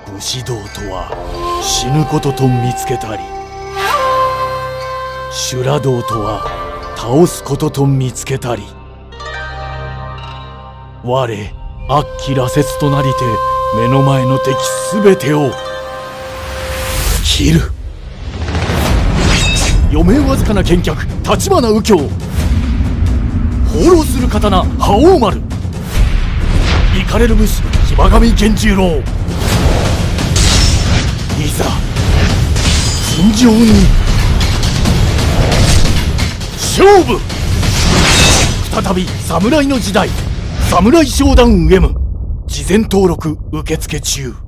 武士道とは死ぬことと見つけたり、修羅道とは倒すことと見つけたり、我悪鬼羅刹となりて目の前の敵すべてを斬る。余命わずかな剣客立花右京、放浪する刀覇王丸、イかれる武士騎馬神源十郎。いざ尋常に勝負。再び侍の時代、侍商談ウェム事前登録受付中。